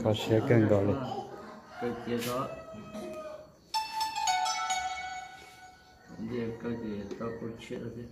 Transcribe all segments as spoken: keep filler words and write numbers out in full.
có xe cần gọi lên cái kia đó đi cái gì tao có chuyện gì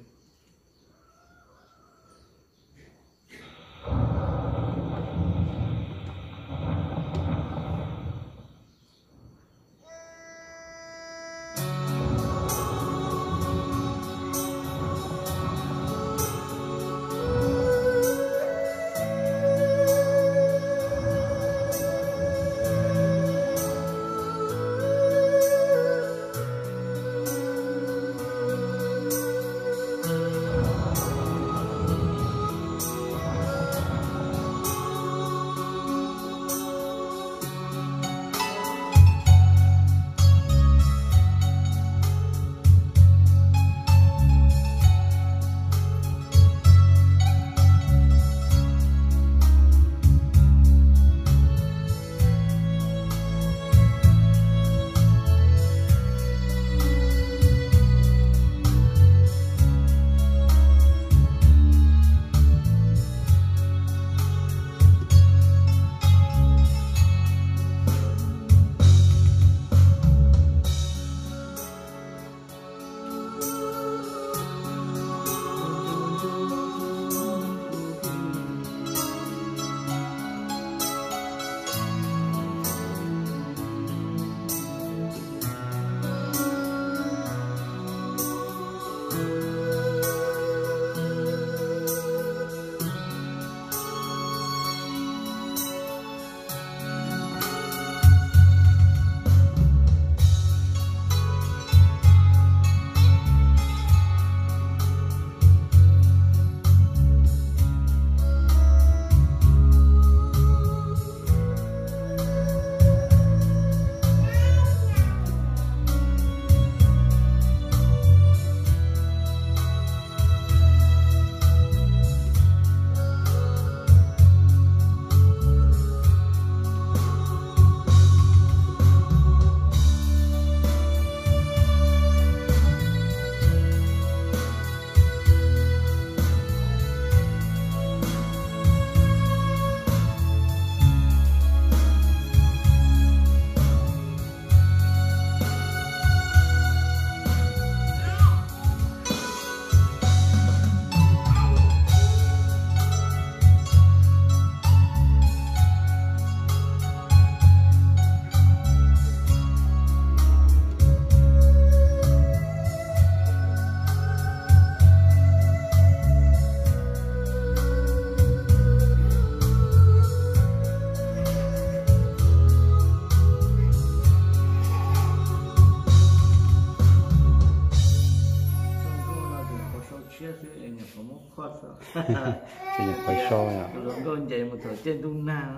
chỉ nhập phải so à lúc con vậy một thời trên tung na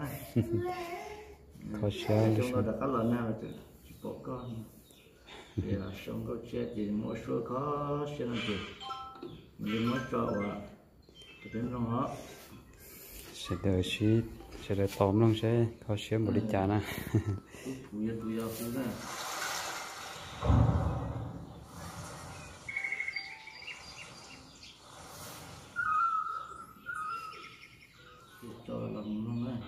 có xe chúng nó đã có lần nào rồi bỏ con thì là xong có xe thì mỗi số có xe làm gì mình mới cho vào đến trong đó sẽ đợi xí sẽ đợi tóm luôn sẽ có xe một đi chả nè tụi giờ tụi giờ tụi giờ cho làm luôn đấy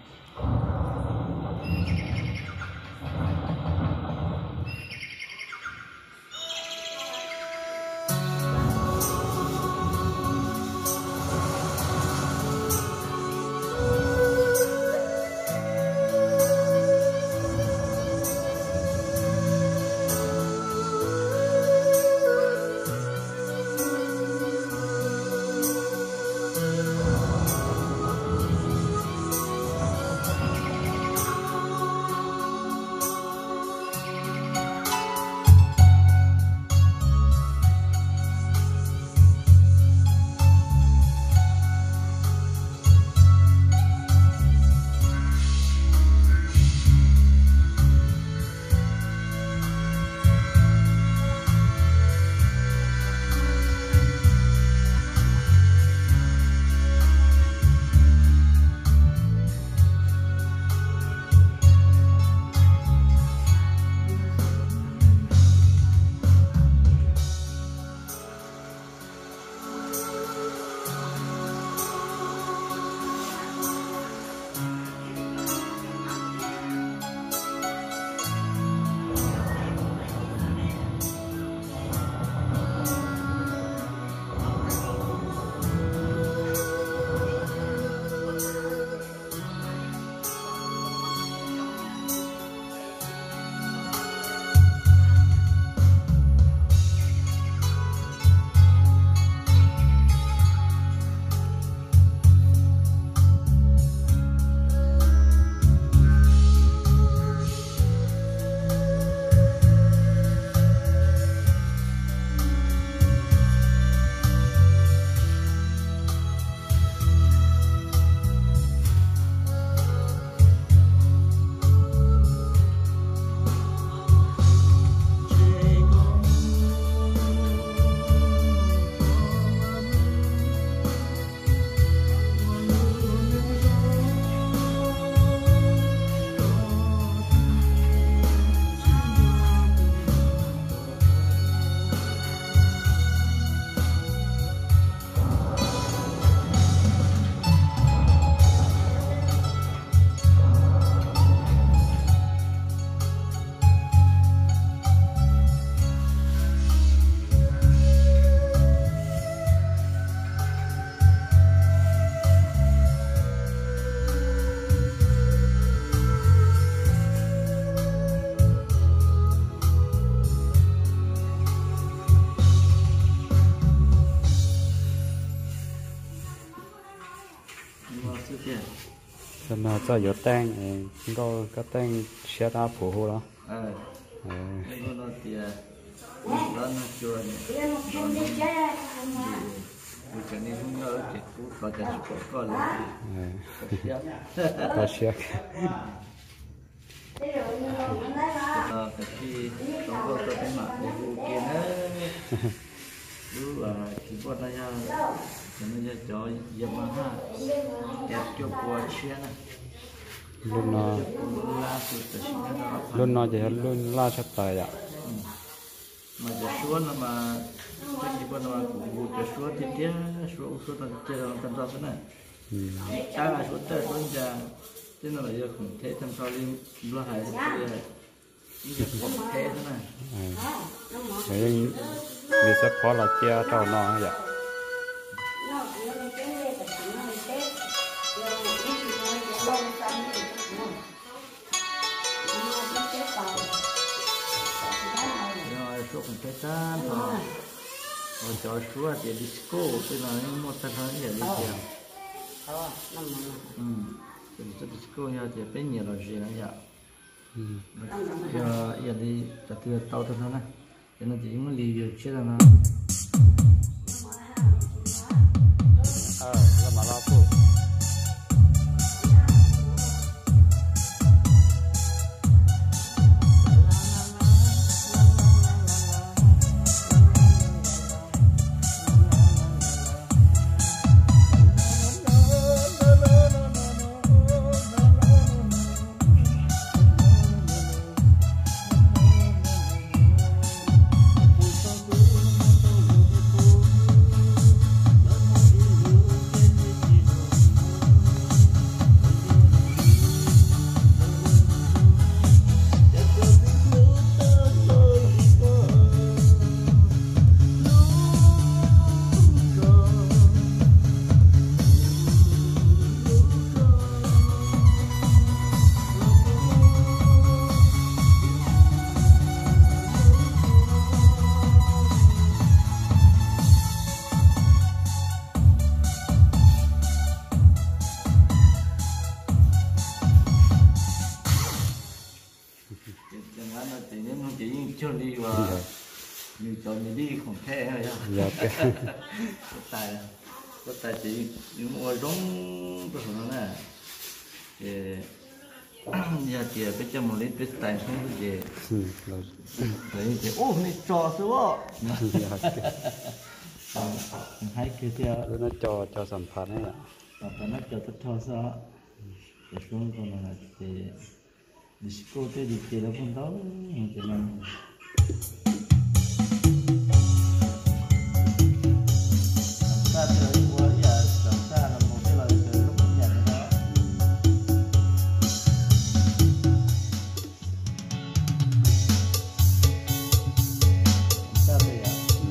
chứ cho nó cho gió tang chúng tôi có tang xe đá phổ hồ đó ờ ờ nó nó thì nó nó chưa này vì cho nên không ngờ chỉ cũng có cái chút có là có xe ờ cái khi trong đó có cái mặt để vụ kia nữa lúc là chỉ có đây ha cho nên cho dầm ha đẹp cho qua xe này luôn nó luôn nó chỉ luôn la sắp tới ạ mà giờ xuống mà chắc chỉ có nó cũng giờ xuống thì tiếc xuống xuống nó chơi là thành ra thế này ta là xuống tới xuống giờ thế nó là giờ không thể thành sao đi lo hại thì giờ không thể thế này vậy người sẽ khó là chia cho nó vậy rồi số không thể tan thôi rồi cho số thì disco cái này một thành phần gì đi kìa ừ cái disco nhà thì bên nhiều là gì nữa vậy giờ giờ đi tập từ tàu thôi nè cho nên chỉ muốn review chết là nó ờ là mà lo phụ cho đi và mình cho mình đi không thể rồi dạ có tài có tài chỉ những người giống cái nó nè thì giờ thì bây giờ một lít biết tài không có gì đấy thì ô này trò số hai cái kia nó cho cho sản phẩm ấy ạ và nó cho tất thô sao cái xuống còn là thì disco thì đi chơi là không đâu thì làm ta chơi qua giờ làm ta là một cái lời chơi lúc nhận đó ta bây giờ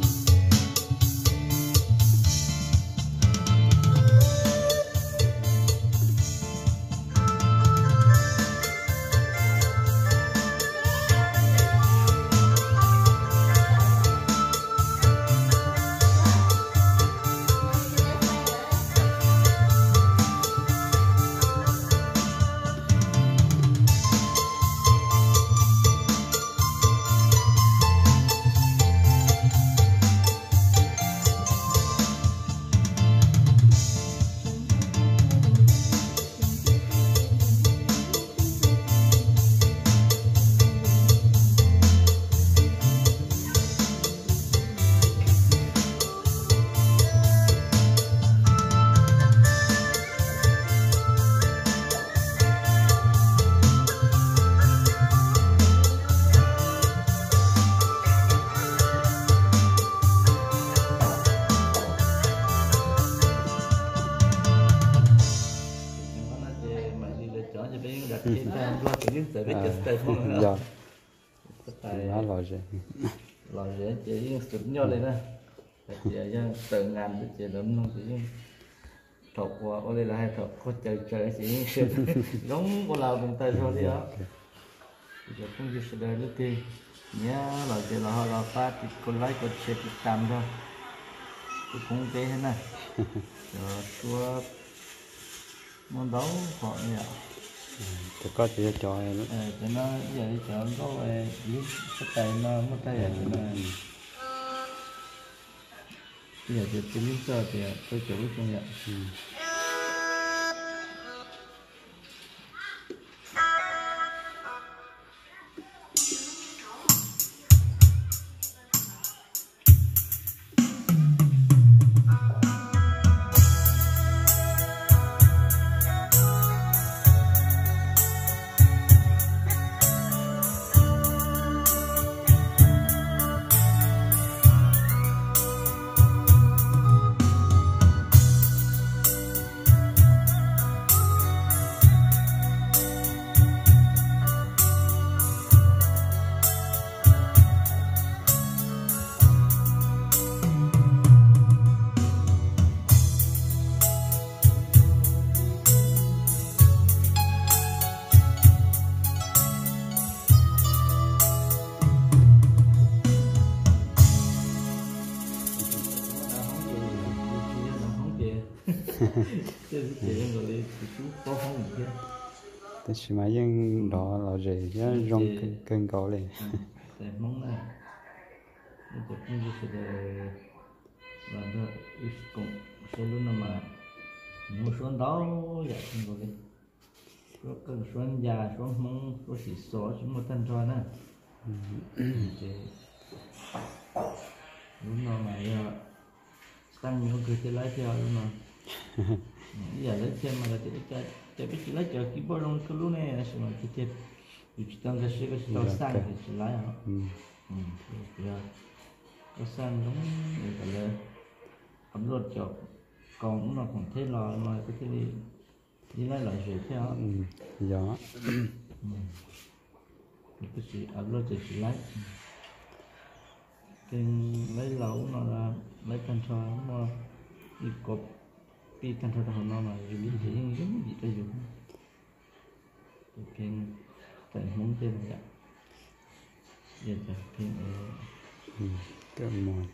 tới biết cái không dạ nó lòi rồi lòi rồi chỉ sụt nhau lên nè thì giờ tự ngàn chỉ đấm luôn chỉ thọc qua ở đây là hai thọc có chơi chơi chỉ giống của lào vùng tây thôi đi đó giờ không chỉ sẽ đời nữa thì nhớ là chỉ là họ là phát thì con like con share thì tạm thôi cũng thế này rồi xua món đấu họ nhỉ thì có thể cho em ờ cho nó giờ đi chọn có về dưới cái tay nó mất tay rồi cho nó giờ thì cái lý do thì tôi chủ không nhận tôi chỉ mấy những đó là gì chứ rong cơn gạo này để mong này để chụp những cái sự làm cho cũng sẽ luôn mà mua xuống đó vậy không có gì có cái xuống già xuống mong có sĩ số chúng một thân cho nè thì lúc nào mà tăng nhiều cái lái theo lúc nào giờ lấy thêm mà là cái cái biết lấy cho cái bao lông cái lúc này là sao mà cái tiếp chỉ tăng cái sự cái tàu sang thì chỉ lái hả ừ thì tàu sang đúng để là upload cho còn nó còn thế là mà cái cái đi đi lấy lại rồi theo ừ gió cái gì upload cho chỉ lái cái lấy lẩu nó là lấy căn cho nó đi cột cái căn thôi nó mà dùng cái gì giống gì cho dùng cái tại muốn tên này vậy giờ cái cái mồi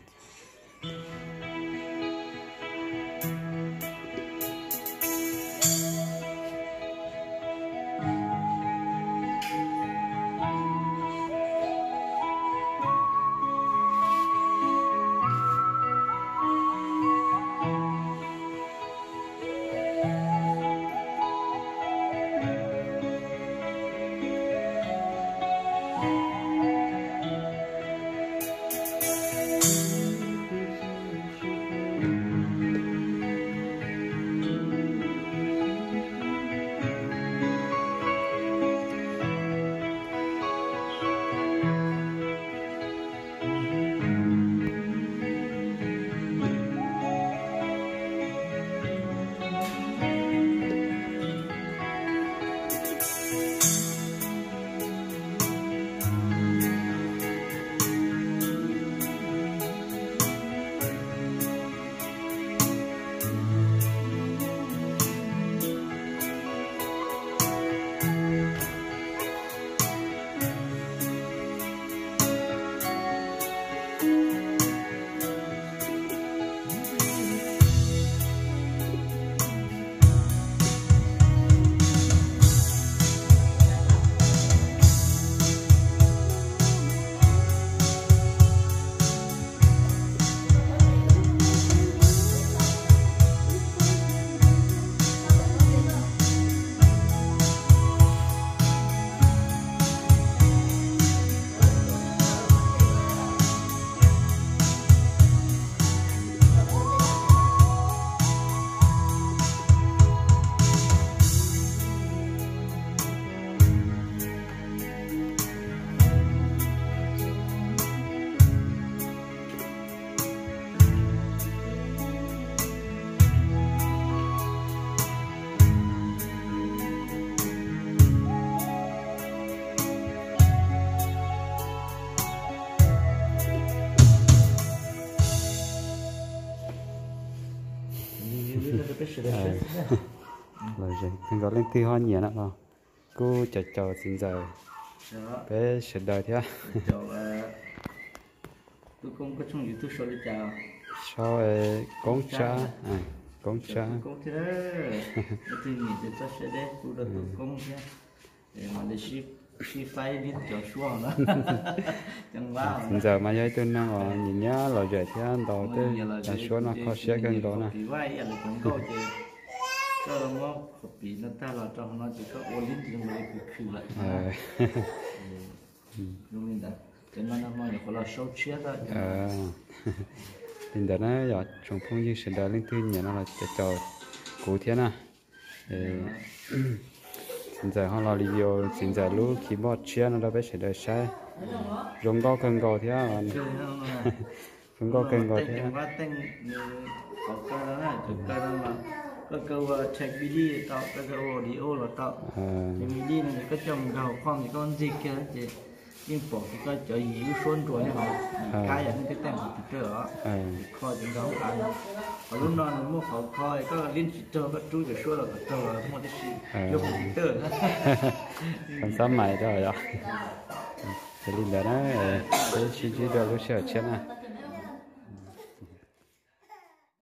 rồi gì thằng gọi lên tiêu hoa nhiều lắm không cô chờ chờ xin giờ bé sẽ đợi thế tôi không có trong YouTube số để chào sau con cha cũng cha cũng thế đấy thì nghĩ thì cho sẽ đấy cũng được cũng thế để mà để ship ship file đi cho xuống đó chẳng vào giờ mà giờ tôi nó ở nhìn nhá là dễ thì ăn đó tôi là số nó khó xé gần đó nè cái vai là cũng có chứ cho nó bị nó ta là trong nó chỉ có ô linh thì nó mới khử lại đúng không ạ cái nó nó mới có là sâu chết đó tình đó nó giờ trồng phong như sự đó lên thứ nhà nó là cho cho cụ thế nè hiện giờ họ là liều hiện giờ lúc khi bỏ chia nó đã biết sẽ đời sai rong có cân gò thế à rong có cân gò thế à có cái đó là chụp cái đó là cái câu check video tạo cái câu audio là tạo thì video này có trồng gạo khoan thì con gì kia chị nhưng bỏ cái cái chợ gì xuân rồi này họ cái là cái tem của chợ đó kho chúng ta ăn và lúc đó nó mua khẩu kho có liên chỉ chợ cái chuối cái xuân là cái chợ là mua cái gì dùng cái chợ đó còn sắm mày đó rồi đó thì liên đó nó cái chi chi đó lúc sợ chết à